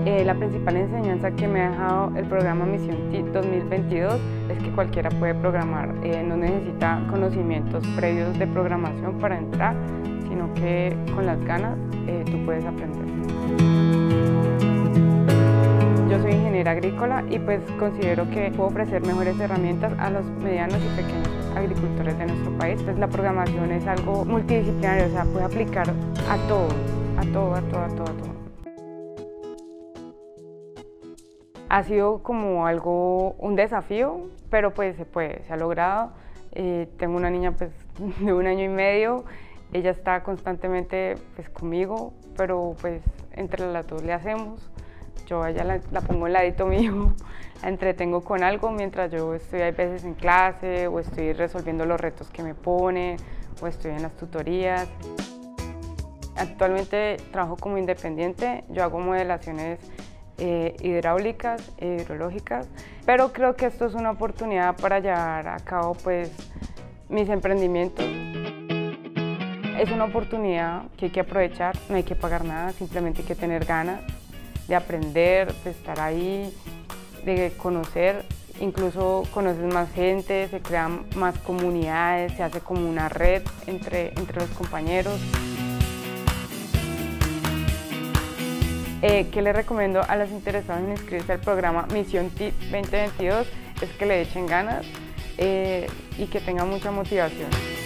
La principal enseñanza que me ha dejado el programa Misión TIC 2022 es que cualquiera puede programar, no necesita conocimientos previos de programación para entrar, sino que con las ganas tú puedes aprender. Yo soy ingeniera agrícola y pues considero que puedo ofrecer mejores herramientas a los medianos y pequeños agricultores de nuestro país. Pues la programación es algo multidisciplinario, o sea, puede aplicar a todo. Ha sido como un desafío, pero pues se puede, se ha logrado. Tengo una niña pues de 1 año y medio, ella está constantemente pues conmigo, pero pues entre las dos le hacemos. Yo a ella la pongo al ladito mío, la entretengo con algo mientras yo estoy a veces en clase o estoy resolviendo los retos que me pone o estoy en las tutorías. Actualmente trabajo como independiente, yo hago modelaciones hidráulicas e hidrológicas, pero creo que esto es una oportunidad para llevar a cabo pues mis emprendimientos. Es una oportunidad que hay que aprovechar, no hay que pagar nada, simplemente hay que tener ganas de aprender, de estar ahí, de conocer, incluso conoces más gente, se crean más comunidades, se hace como una red entre los compañeros. ¿Qué les recomiendo a los interesados en inscribirse al programa Misión TIC 2022? Es que le echen ganas y que tengan mucha motivación.